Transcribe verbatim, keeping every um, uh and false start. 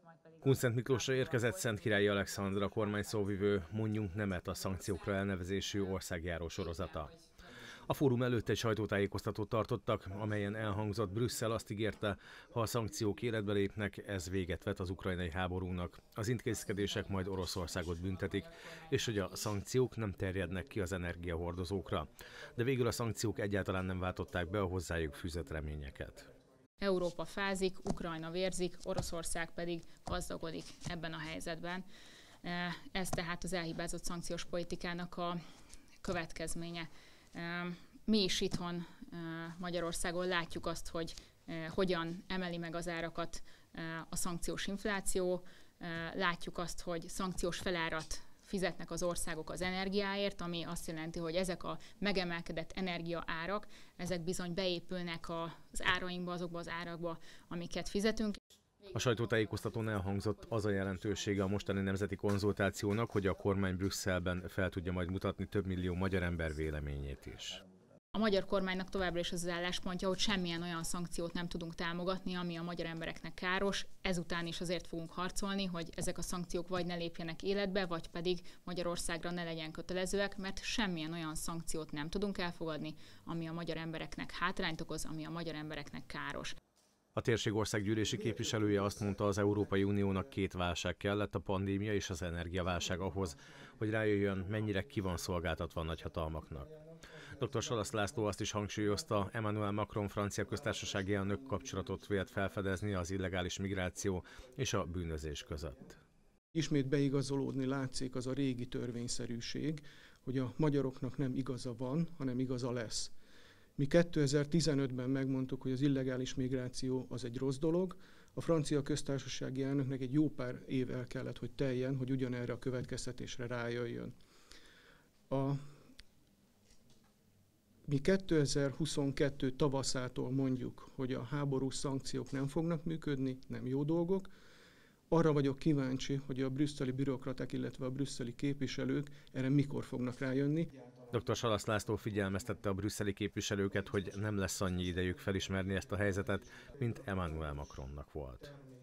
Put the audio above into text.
Kunszent Miklósra érkezett Szentkirályi Alexandra kormányszóvivő Mondjunk nemet a szankciókra elnevezésű országjáró sorozata. A fórum előtt egy sajtótájékoztatót tartottak, amelyen elhangzott, Brüsszel azt ígérte, ha a szankciók életbe lépnek, ez véget vet az ukrajnai háborúnak. Az intézkedések majd Oroszországot büntetik, és hogy a szankciók nem terjednek ki az energiahordozókra. De végül a szankciók egyáltalán nem váltották be a hozzájuk fűzött reményeket. Európa fázik, Ukrajna vérzik, Oroszország pedig gazdagodik ebben a helyzetben. Ez tehát az elhibázott szankciós politikának a következménye. Mi is itthon Magyarországon látjuk azt, hogy hogyan emeli meg az árakat a szankciós infláció, látjuk azt, hogy szankciós felárat fizetnek az országok az energiáért, ami azt jelenti, hogy ezek a megemelkedett energiaárak, ezek bizony beépülnek az árainkba, azokba az árakba, amiket fizetünk. A sajtótájékoztatón elhangzott az a jelentősége a mostani nemzeti konzultációnak, hogy a kormány Brüsszelben fel tudja majd mutatni több millió magyar ember véleményét is. A magyar kormánynak továbbra is az az álláspontja, hogy semmilyen olyan szankciót nem tudunk támogatni, ami a magyar embereknek káros. Ezután is azért fogunk harcolni, hogy ezek a szankciók vagy ne lépjenek életbe, vagy pedig Magyarországra ne legyen kötelezőek, mert semmilyen olyan szankciót nem tudunk elfogadni, ami a magyar embereknek hátrányt okoz, ami a magyar embereknek káros. A térség országgyűlési képviselője azt mondta, az Európai Uniónak két válság kellett, a pandémia és az energiaválság ahhoz, hogy rájöjjön, mennyire ki van szolgáltatva a nagyhatalmaknak. doktor Salaszt László azt is hangsúlyozta, Emmanuel Macron francia köztársasági elnök kapcsolatot vélt felfedezni az illegális migráció és a bűnözés között. Ismét beigazolódni látszik az a régi törvényszerűség, hogy a magyaroknak nem igaza van, hanem igaza lesz. Mi kétezer-tizenötben megmondtuk, hogy az illegális migráció az egy rossz dolog, a francia köztársasági elnöknek egy jó pár év el kellett, hogy teljen, hogy ugyanerre a következtetésre rájöjjön. A Mi kétezer-huszonkettő tavaszától mondjuk, hogy a háborús szankciók nem fognak működni, nem jó dolgok. Arra vagyok kíváncsi, hogy a brüsszeli bürokraták, illetve a brüsszeli képviselők erre mikor fognak rájönni. doktor Salaszt László figyelmeztette a brüsszeli képviselőket, hogy nem lesz annyi idejük felismerni ezt a helyzetet, mint Emmanuel Macronnak volt.